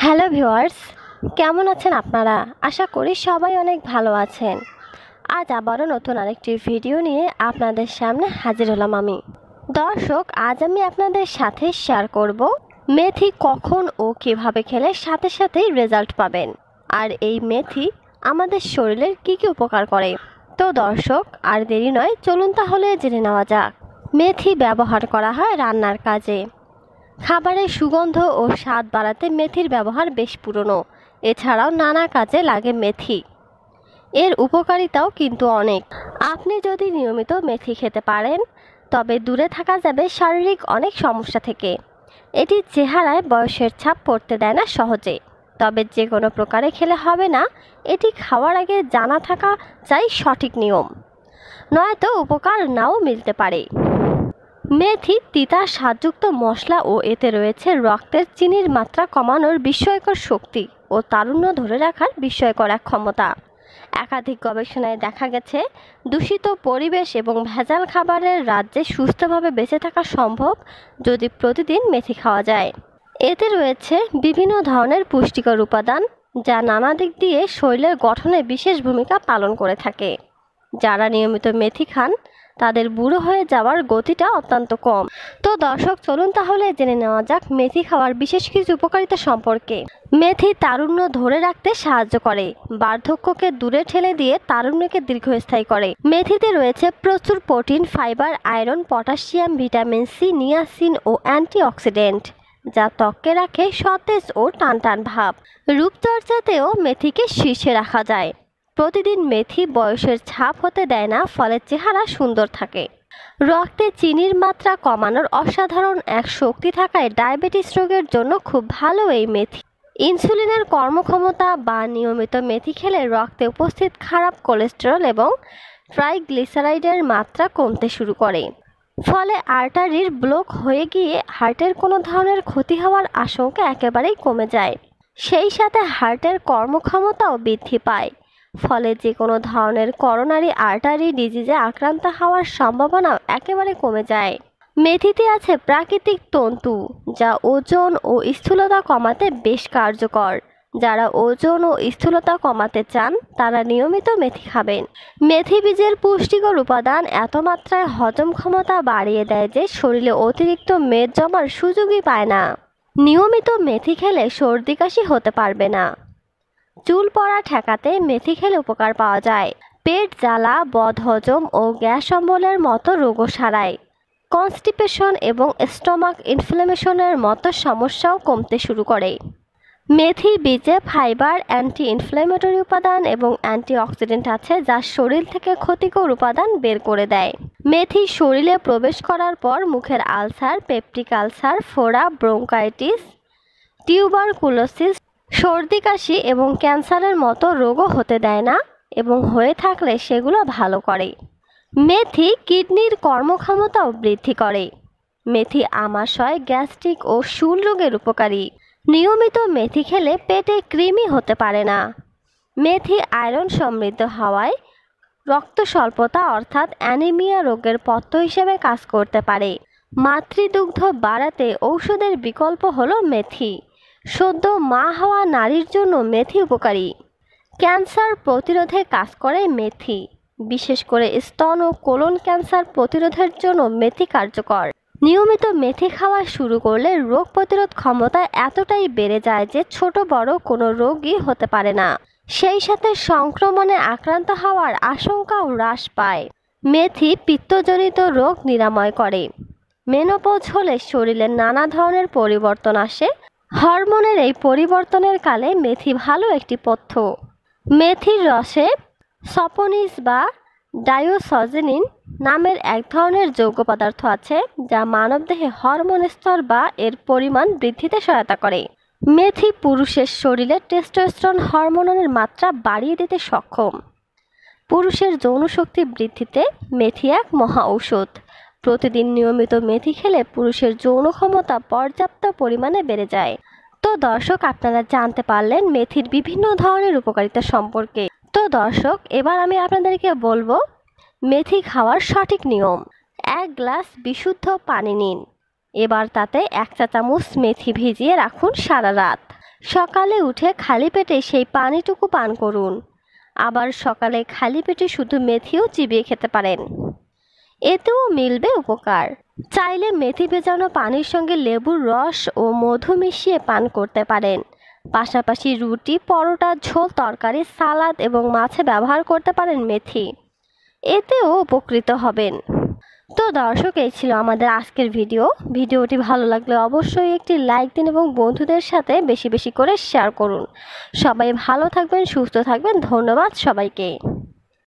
Hello viewers, কেমন আছেন আপনারা? আশা করি সবাই অনেক ভালো আছেন। আজ আবারও নতুন আরেকটি ভিডিও নিয়ে আপনাদের সামনে হাজির হলাম আমি। দর্শক, আজ আমি আপনাদের সাথে শেয়ার করব মেথি কখন ও কিভাবে খেলে সাথে সাথেই রেজাল্ট পাবেন, আর এই মেথি আমাদের শরীরের কি কি উপকার করে। তো দর্শক, আর দেরি নয়, চলুন তাহলে জেনে নেওয়া যাক। মেথি ব্যবহার করা হয় রান্নার কাজে। খাবারের সুগন্ধ ও স্বাদ বাড়াতে মেথির ব্যবহার বেশ পুরনো। এছাড়াও নানা কাজে লাগে মেথি। এর উপকারিতাও কিন্তু অনেক। আপনি যদি নিয়মিত মেথি খেতে পারেন তবে দূরে থাকা যাবে শারীরিক অনেক সমস্যা থেকে। এটি চেহারায় বয়সের ছাপ পড়তে দেয় না সহজে। তবে যে কোনো প্রকারে খেলে হবে না, এটি খাওয়ার আগে জানা থাকা চাই সঠিক নিয়ম, নয়তো উপকার নাও মিলতে পারে। মেথি তিতা স্বাদযুক্ত মশলা ও এতে রয়েছে রক্তের চিনির মাত্রা কমানোর বিস্ময়কর শক্তি ও তারুণ্য ধরে রাখার বিস্ময়কর এক ক্ষমতা। একাধিক গবেষণায় দেখা গেছে দূষিত পরিবেশ এবং ভেজাল খাবারের রাজ্যে সুস্থভাবে বেঁচে থাকা সম্ভব যদি প্রতিদিন মেথি খাওয়া যায়। এতে রয়েছে বিভিন্ন ধরনের পুষ্টিকর উপাদান যা নানা দিক দিয়ে শরীরের গঠনে বিশেষ ভূমিকা পালন করে থাকে। যারা নিয়মিত মেথি খান তাদের বুড়ো হয়ে যাওয়ার গতিটা অত্যন্ত কম। তো দর্শক, চলুন তাহলে জেনে নেওয়া যাক মেথি খাওয়ার বিশেষ কিছু উপকারিতা সম্পর্কে। মেথি তারুণ্য ধরে রাখতে সাহায্য করে, বার্ধক্যকে দূরে ঠেলে দিয়ে তারুণ্যকে দীর্ঘস্থায়ী করে। মেথিতে রয়েছে প্রচুর protein, fibre, iron, potassium, vitamin C, niacin ও অ্যান্টিঅক্সিডেন্ট, যা ত্বককে রাখে সতেজ ও টানটান ভাব। রূপচর্চাতেও মেথিকে শীর্ষে রাখা যায়। প্রতিদিন মেথি বয়সের ছাপ হতে দেয় না, ফলে চেহারা সুন্দর থাকে। রক্তে চিনির মাত্রা কমানোর অসাধারণ এক শক্তি থাকায় ডায়াবেটিস রোগের জন্য খুব ভালো এই মেথি। ইনসুলিনের কর্মক্ষমতা বা নিয়মিত মেথি খেলে রক্তে উপস্থিত খারাপ কোলেস্টেরল এবং ট্রাইগ্লিসারাইডের মাত্রা কমতে শুরু করে। ফলে আর্টারির ব্লক হয়ে গিয়ে হার্টের কোনো ধরনের ক্ষতি হওয়ার আশঙ্কা একেবারেই কমে যায়। সেই সাথে হার্টের কর্মক্ষমতাও বৃদ্ধি পায়। ফলে যে কোনো ধরনের করোনারি আর্টারি ডিজিজে আক্রান্ত হওয়ার সম্ভাবনাও একেবারে কমে যায়। মেথিতে আছে প্রাকৃতিক তন্তু, যা ওজন ও স্থূলতা কমাতে বেশ কার্যকর। যারা ওজন ও স্থূলতা কমাতে চান তারা নিয়মিত মেথি খাবেন। মেথি বীজের পুষ্টিকর উপাদান এত মাত্রায় হজম ক্ষমতা বাড়িয়ে দেয় যে শরীরে অতিরিক্ত মেদ জমার সুযোগই পায় না। নিয়মিত মেথি খেলে সর্দি কাশি হতে পারবে না। চুল পড়া ঠেকাতে মেথি খেলে উপকার পাওয়া যায়। পেট জ্বালা, বদহজম ও গ্যাস অম্বলের মতো রোগও সারায়। কনস্টিপেশন এবং স্টমাক ইনফ্লামেশনের মতো সমস্যাও কমতে শুরু করে। মেথি বীজে ফাইবার, অ্যান্টি ইনফ্ল্যামেটরি উপাদান এবং অ্যান্টিঅক্সিডেন্ট আছে, যা শরীর থেকে ক্ষতিকর উপাদান বের করে দেয়। মেথি শরীরে প্রবেশ করার পর মুখের আলসার, পেপটিক আলসার, ফোড়া, ব্রঙ্কাইটিস, টিউবারকুলোসিস, সর্দি কাশি এবং ক্যান্সারের মতো রোগও হতে দেয় না এবং হয়ে থাকলে সেগুলো ভালো করে। মেথি কিডনির কর্মক্ষমতাও বৃদ্ধি করে। মেথি আমাশয়, গ্যাস্ট্রিক ও শূল রোগের উপকারী। নিয়মিত মেথি খেলে পেটে কৃমি হতে পারে না। মেথি আয়রন সমৃদ্ধ হওয়ায় রক্ত স্বল্পতা অর্থাৎ অ্যানিমিয়া রোগের পথ্য হিসেবে কাজ করতে পারে। মাতৃদুগ্ধ বাড়াতে ঔষধের বিকল্প হলো মেথি। সদ্য মা হওয়া নারীর জন্য মেথি উপকারী। ক্যান্সার প্রতিরোধে কাজ করে মেথি। বিশেষ করে স্তন ও কোলন ক্যান্সার প্রতিরোধের জন্য মেথি কার্যকর। নিয়মিত মেথি খাওয়া শুরু করলে রোগ প্রতিরোধ ক্ষমতা এতটাই বেড়ে যায় যে ছোট বড় কোনো রোগই হতে পারে না। সেই সাথে সংক্রমণে আক্রান্ত হওয়ার আশঙ্কাও হ্রাস পায়। মেথি পিত্তজনিত রোগ নিরাময় করে। মেনোপজ হলে শরীরে নানা ধরনের পরিবর্তন আসে। হরমোনের এই পরিবর্তনের কালে মেথি ভালো একটি পথ্য। মেথির রসে সপোনিস বা ডায়োসজেনিন নামের এক ধরনের যৌগ পদার্থ আছে, যা মানবদেহে হরমোন স্তর বা এর পরিমাণ বৃদ্ধিতে সহায়তা করে। মেথি পুরুষের শরীরে টেস্টোস্টেরন হরমোনের মাত্রা বাড়িয়ে দিতে সক্ষম। পুরুষের যৌনশক্তি বৃদ্ধিতে মেথি এক মহা ঔষধ। প্রতিদিন নিয়মিত মেথি খেলে পুরুষের যৌন ক্ষমতা পর্যাপ্ত পরিমাণে বেড়ে যায়। তো দর্শক, আপনারা জানতে পারলেন মেথির বিভিন্ন ধরনের উপকারিতা সম্পর্কে। তো দর্শক, এবার আমি আপনাদেরকে বলবো মেথি খাওয়ার সঠিক নিয়ম। 1 গ্লাস বিশুদ্ধ পানি নিন। এবার তাতে 1 চা চামচ মেথি ভিজিয়ে রাখুন সারা রাত। সকালে উঠে খালি পেটে সেই পানিটুকু পান করুন। আবার সকালে খালি পেটে শুধু মেথিও চিবিয়ে খেতে পারেন, এতেও মিলবে উপকার। চাইলে মেথি ভেজানো পানির সঙ্গে লেবুর রস ও মধু মিশিয়ে পান করতে পারেন। পাশাপাশি রুটি, পরোটা, ঝোল তরকারি, সালাদ এবং মাছে ব্যবহার করতে পারেন মেথি, এতেও উপকৃত হবেন। তো দর্শক, এই ছিল আমাদের আজকের ভিডিওটি ভালো লাগলে অবশ্যই একটি লাইক দিন এবং বন্ধুদের সাথে বেশি বেশি করে শেয়ার করুন। সবাই ভালো থাকবেন, সুস্থ থাকবেন। ধন্যবাদ সবাইকে।